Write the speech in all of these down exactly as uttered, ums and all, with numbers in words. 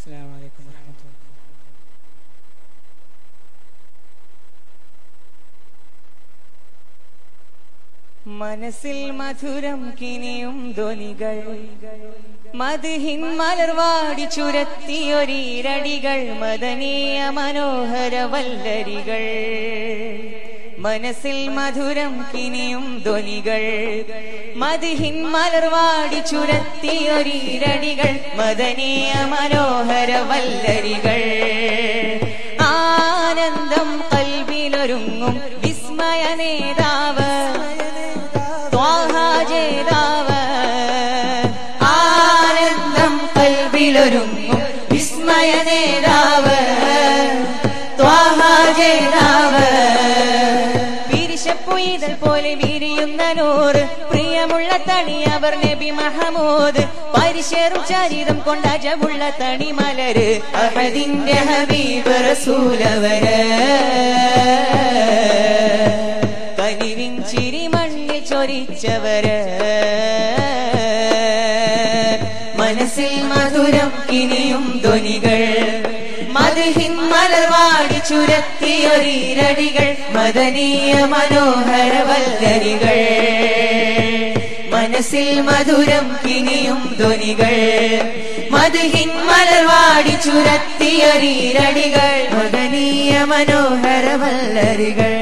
السلام عليكم ورحمة الله. മനസ്സിൽ മധുരം കിനിയും ധ്വനികൾ മദ്ഹിൻ മലർവാടി ചുരത്തിയൊരീരടികൾ മദനീയ മനോഹര വല്ലരികൾ മനസ്സിൽ മധുരം കിനിയും ധ്വനികൾ മദ്ഹിൻ മലർവാടി ചുരത്തിയൊരീരടികൾ മദനീയ മനോഹര വല്ലരികൾ ആനന്ദം കൽബിലൊരുങ്ങും വിസ്മയ നേതാവ് ആനന്ദം കൽബിലൊരുങ്ങും വിസ്മയ നേതാവ് ത്വാഹാജേതാവ് വിരിശപ്പുയിതൽ പോലെ വിരിയുന്ന നൂറ് പ്രിയമുള്ള തണി അവർ നബി മഹമൂദ് പരിശേറും ചരിതം കൊണ്ട് അജവുള്ള തണിമലര് അഹദിന്റെ ഹബീബ് റസൂലവര് കനിവിൻ ചിരി മണ്ണിൽ ചൊരിച്ചവര് മനസ്സിൽ മധുരം കിനിയും ധ്വനികൾ മദ്ഹിൻ മലർവാടി ചുരത്തിയൊരീരടികൾ മദനീയ മനോഹര വല്ലരികൾ മനസ്സിൽ മധുരം കിനിയും ധ്വനികൾ മദ്ഹിൻ മലർവാടി ചുരത്തിയൊരീരടികൾ മദനീയ മനോഹര വല്ലരികൾ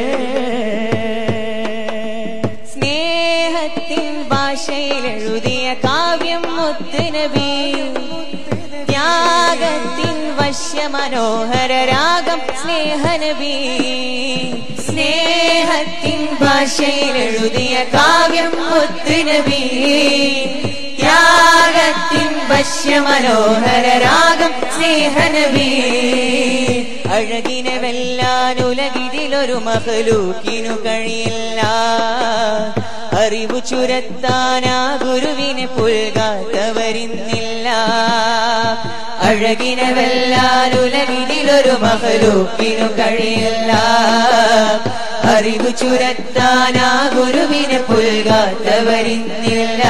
സ്നേഹത്തിൻ ഭാഷയിൽ എഴുതിയ കാവ്യം മുത്തുനബി ത്യാഗത്തിൻ വശ്യ മനോഹര രാഗം സ്നേഹനബി സ്നേഹത്തിൻ ഭാഷയിൽ എഴുതിയ കാവ്യം മുത്തുനബി ത്യാഗത്തിൻ വശ്യ മനോഹര രാഗം സ്നേഹനബി അഴകിനെ വെല്ലാൻ ഉലകിതിലൊരു മഖ്ലൂക്കിനു കഴിയില്ല അറിവു ചുരത്താനാ ഗുരുവിനെ പുൽകാത്തവരിന്നില്ല അഴകിനെ വെല്ലാൻ ഉലകിതിലൊരു മഖ്ലൂക്കിനു കഴിയില്ല അറിവു ചുരത്താനാ ഗുരുവിനെ പുൽകാത്തവരിന്നില്ല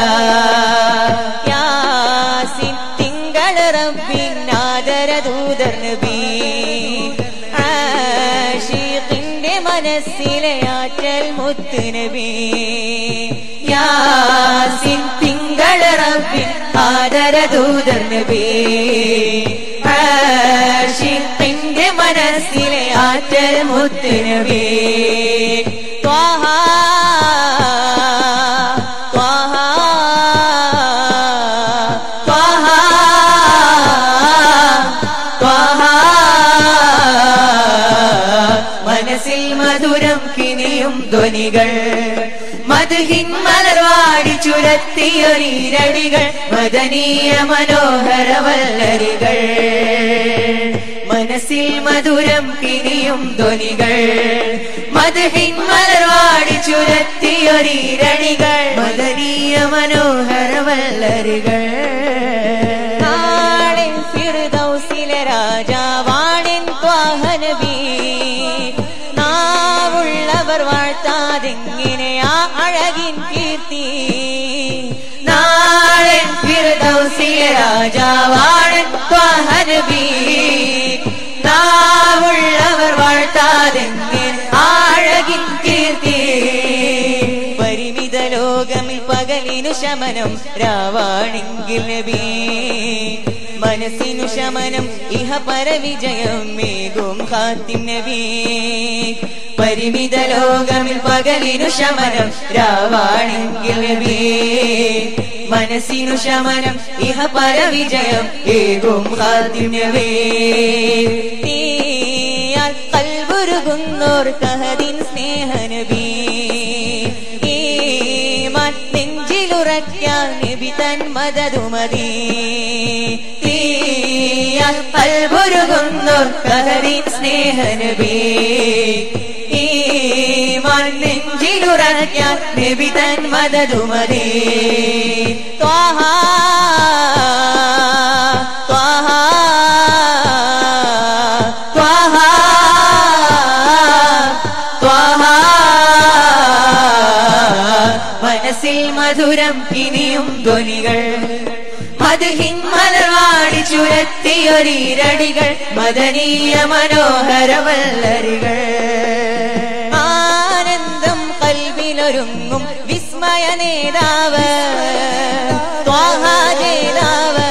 യാസിൻ തിങ്കൾ റബ്ബിൻ ആദരദൂതർ നബി ആശിഖിന്റെ മനസ്സിലെ ആറ്റൽ മുത്ത് നബി യാസിൻ തിങ്കൾ റബ്ബിൻ ആദരദൂതർ നബി ആശിഖിന്റെ മനസ്സിലെ ആറ്റൽ മുത്ത് നബി ത്വാഹ ത്വാഹ ത്വാഹ ത്വാഹ മനസ്സിൽ മധുരം കിനിയും ധ്വനികൾ മദ്ഹിൻ മലർവാടി ചുരത്തിയൊരീരടികൾ മദനീയ മനോഹര വല്ലരികൾ മനസ്സിൽ മധുരം കിനിയും ധ്വനികൾ മദ്ഹിൻ മലർവാടി ചുരത്തിയൊരീരടികൾ മദനീയ മനോഹര വല്ലരികൾ നാളിൻ ഫിർദൗസിലെ രാജാവാണിൻ ത്വാഹ നബി നാവുള്ളവർ വാഴ്ത്താതെങ്ങനെയാ അഴകിൻ കീർത്തി നാളിൻ ഫിർദൗസിലെ രാജാവാണിൻ ത്വാഹ നബി നാവുള്ളവർ വാഴ്ത്താതെങ്ങനെ അഴകിൻ കീർത്തി പരിമിത ലോകമിൽ പകലിനു ശമനം രാവാണെങ്കിൽ നബി മനസ്സിനു ശമനം ഇഹ പരവിജയം മേകും ഖാത്തിം നബി പരിമിത ലോകമിൽ പകലിനു ശമനം രാവാണെങ്കിൽ നബി മനസ്സിനു ശമനം ഇഹ പരവിജയം ഏകും ഖാത്തിം നബി നീയാൽ കൽബുരുകുന്നോർ കഹദിൻ സ്നേഹ നബി ഈമാൻ നെഞ്ചിലുറയ്ക്കാൻ നബി തൻ മദദുമതി നീയാൽ കൽബുരുകുന്നോർ കഹദിൻ സ്നേഹ നബി ഈമാൻ നെഞ്ചിലുറയ്ക്കാൻ നബി തൻ മദദുമതി ത്വാഹ ത്വാഹ ത്വാഹ ത്വാഹ മനസ്സിൽ മധുരം കിനിയും ധ്വനികൾ മദ്ഹിൻ മലർവാടി ചുരത്തിയൊരീരടികൾ മദനീയ മനോഹര വല്ലരികൾ ആനന്ദം കൽബിലൊരുങ്ങും വിസ്മയ നേതാവ് ത്വാഹ ജേതാവ്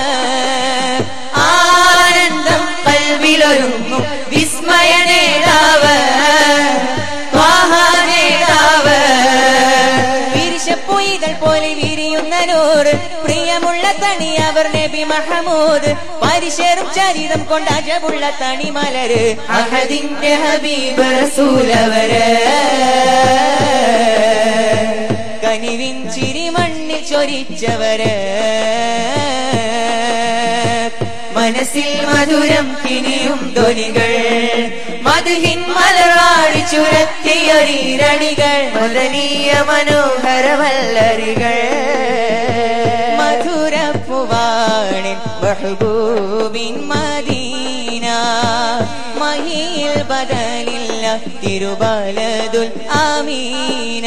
ആനന്ദം കൽബിലൊരുങ്ങും വിസ്മയ നേതാവ് ത്വാഹ ജേതാവ് വിരിശപ്പൊയ്കൾ പോലെ വിരിയുന്ന നൂറ് പ്രിയമുള്ള തണി അവർ നബി മഹമൂദ് പരിശേറും ചരിതം കൊണ്ട് അജബുള്ള തണി മലര് അഹദിന്റെ ഹബീബ് റസൂലവര് കനിവിൻ ചിരി മണ്ണിൽ ചൊരിച്ചവര് മനസ്സിൽ മധുരം കിനിയും ധ്വനികൾ മദ്ഹിൻ മലർവാടി ചുരത്തിയൊരീരടികൾ മദനീയ മനോഹര വല്ലരികൾ മധുരപ്പുവാണിൻ മഹ്ബൂബിൻ മദീന മഹിയിൽ ബദലില്ല തിരുബലദുൽ ആമീന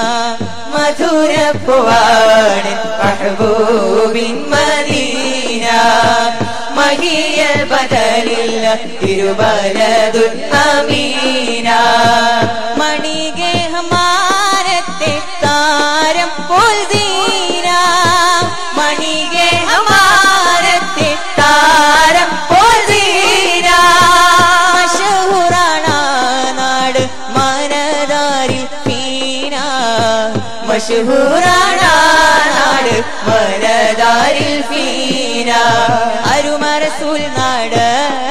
മധുരപ്പുവാണിൻ മഹ്ബൂബിൻ മദീന മഹിയിൽ ബദലില്ല തിരുബലദുൽ ആമീന മണികെ ഹമാരത്തെ താരം പോൽ ദീന മണികെ ഹമാരത്തെ താരം പോൽ ദീന മശഹൂറാണ് നാട് മനദാരിൽ ഫീന മശഹൂറാണ് നാട് മനദാരിൽ ഫീന അരുമ റസൂൽ നാട്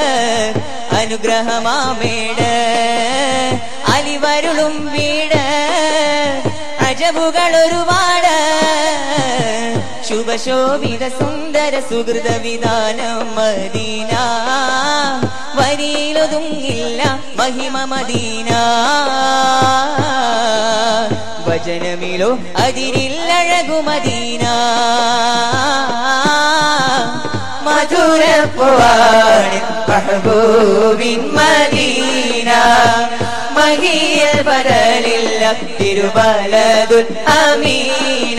അനുഗ്രഹമാമേട് അലിവരുളും വീട് അജബുകൾ ഒരുപാട് ശുഭശോഭിത സുന്ദര സുഹൃത വിധാനം മദീന വരിയിലൊതുങ്ങില്ല മഹിമ മദീന വചനമിലോ അതിരില്ലഴകു മദീന മധുരപ്പുവാണിൻ മഹ്ബൂബിൻ മദീന മഹിയിൽ ബദലില്ല തിരുബലദുൽ ആമീന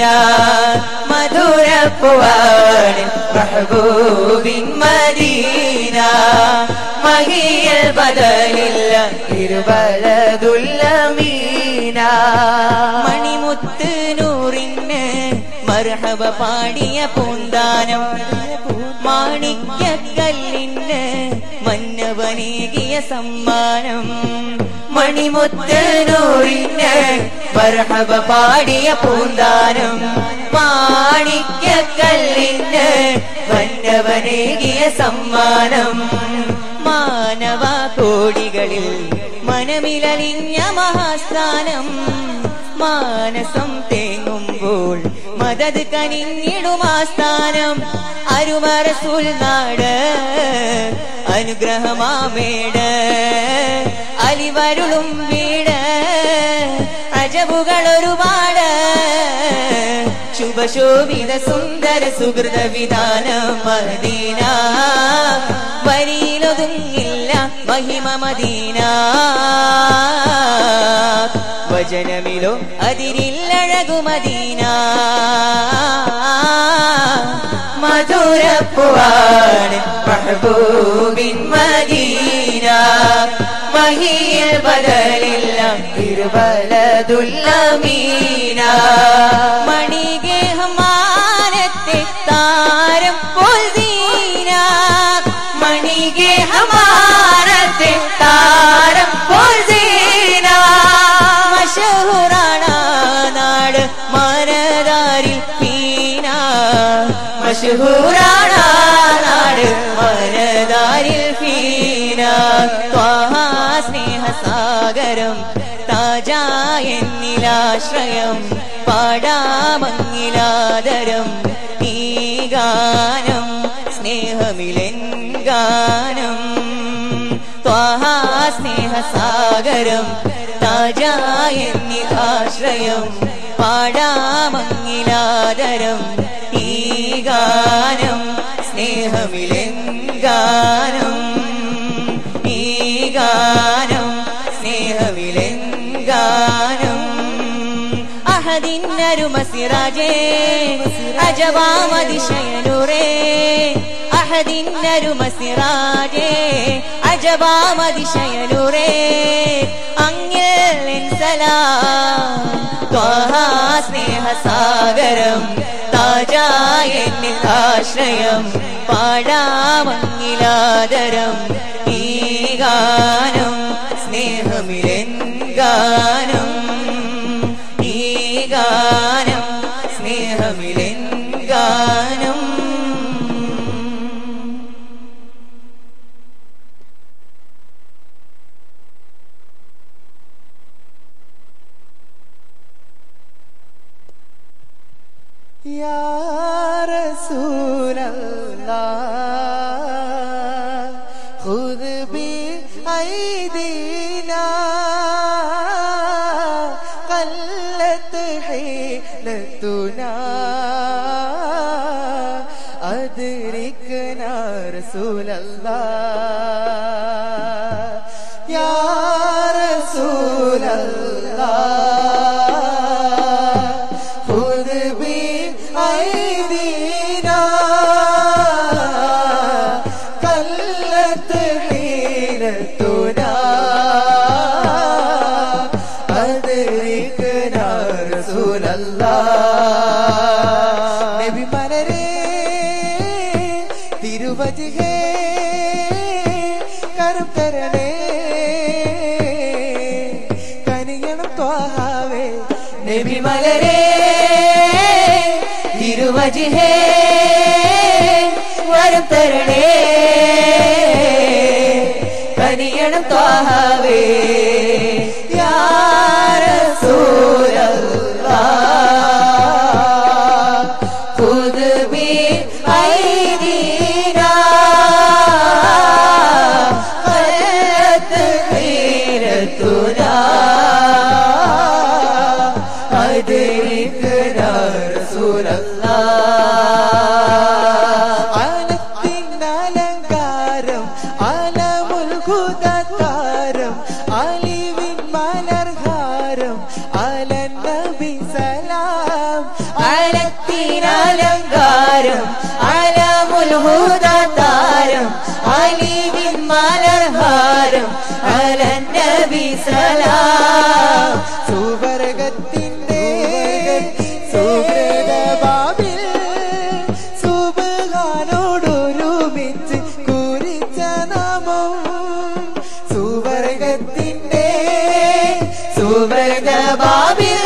മധുരപ്പുവാണിൻ മഹ്ബൂബിൻ മദീന മഹിയിൽ ബദലില്ല തിരുബലദുൽ ആമീന മണിമുത്ത് നൂറിന് മർഹബ പാടിയ പൂന്താനം മാണിക്യക്കല്ലിന് മന്നവനേകിയ സമ്മാനം മണിമുത്ത് നൂറിന് മർഹബ പാടിയ പൂന്താനം മാണിക്യക്കല്ലിന് മന്നവനേകിയ സമ്മാനം മാനവ കോടികളിൽ മനമിലലിഞ്ഞ മഹാസ്ഥാനം മാനസം തേങ്ങുമ്പോൾ മദത് കനിഞ്ഞിടുമാസ്ഥാനം അരുമ റസൂൽ നാട് അനുഗ്രഹമാമേട് അലിവരുളും വീട് അജബുകൾ ഒരുപാട് ശുഭശോഭിത സുന്ദര സുഹൃത വിധാനം മദീന വരിയിലൊതുങ്ങില്ല മഹിമ മദീന വചനമിലോ അതിരില്ലഴകു മദീന മധുരപ്പുവാണിൻ മഹ്ബൂബിൻ മദീന മഹിയിൽ ബദലില്ല തിരുബലദുൽ ആമീന മണികെ ഹമാരത്തെ താരം പോൽ ദീന മണികെ ഹമാരത്തെ താരം പോൽ ദീന മശഹൂറാണ് നാട് മനദാരിൽ ഫീന മശഹൂറാണ് നാട് മനദാരിൽ ഫീന ത്വാഹ സ്നേഹസാഗരം താജാ എന്നിലാശ്രയം പാടാമങ്ങിലാദരം ഈ ഗാനം സ്നേഹമിലെൻ ഗാനം ത്വാഹ സ്നേഹസാഗരം താജാ എന്നിലാശ്രയം പാടാമങ്ങിലാദരം ഈ ഗാനം സ്നേഹമിലെൻ ഗാനം ഈ ഗാനം സ്നേഹമിലെൻ ഗാനം അഹദിന്നരുമ സിറാജേ അജവാമതിശയനുറേ അഹദിന്നരുമസിറാജേ അജബാമതിശയനൂറേ അങ്ങിൽ സലാം ത്വഹ സ്നേഹസാഗരം താജായ എന്നിൽ ആശ്രയം പാടാമങ്ങിലാദരം ഈ ഗാനം സ്നേഹമിലെൻ ഗാനം ഈ ഗാനം സ്നേഹമിലെൻ ഗാനം या रसूल अल्लाह खुद भी ऐदीना कल्लत हिलतुना अदरिकना रसूल अल्लाह या रसूल अल्लाह ऐदीना कल्लत हिलतुना अदरिकना रसूल अल्लाह नबी मलरे तिरुवजहे करम करने कनियണം ത്വഹാവേ നബി മലരെ തിരുവജഹേ വരം തരണേ കനിയണം ത്വഹാവേ യാ റസൂലല്ലാഹ് ഖുദ് ബി ഐദീനാ ഖലത് ഖൈറതുനാ അദ്രിക്നാ അലത്തിനലങ്കാരം അലമുൽ ഹുദാരം അലിവിൻ മലർഹാരം അലൻ നബി സലാം അലത്തിനലങ്കാരം അലമുൽ ഹുദാരം അലിവിൻ മലർഹാരം അലൻ നബി സലാം സുവർഗത്തിന്റെ സുഹൃതബാബിൽ സുബ്ഹാനോടൊരുമിച്ച് കുറിച്ച നാമം സുവർഗത്തിന്റെ സുവർഗബാബിൽ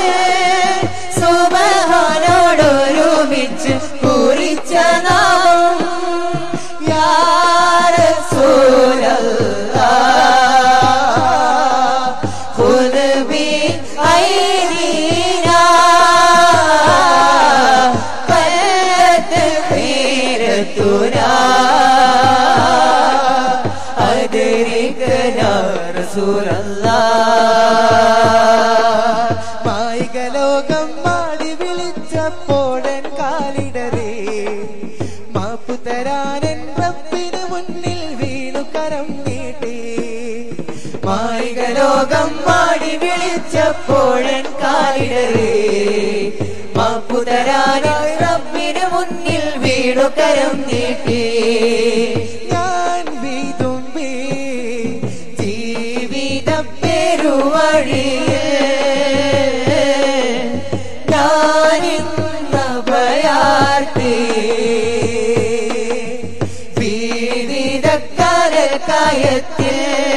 സുബ്ഹാനോടൊരുമിച്ച് കുറിച്ച നാമം യാ റസൂലല്ലാഹ് ഖുദ് ബി ഐദീനാ ഖലത് ഖൈറതുനാ അദ്രിക്നാ റസൂലല്ലാഹ് മായികലോകം മാടി വിളിച്ചപ്പോഴൻ കാലിടരേ മാപ്പു തരാനൻ റബ്ബിന് മുന്നിൽ വീണു കരം നീട്ടി മായികലോകം മാടി വിളിച്ചപ്പോഴൻ കാലിടരേ മാപ്പു തരാനായി റബ്ബിന് മുന്നിൽ വീണു കരം നീട്ടി ഞാൻ വിതുമ്പി ജീവിത പെരുവഴിയിൽ ഞാനിന്ന ഭയാർത്തി ജീവിത കരകയത്തിൽ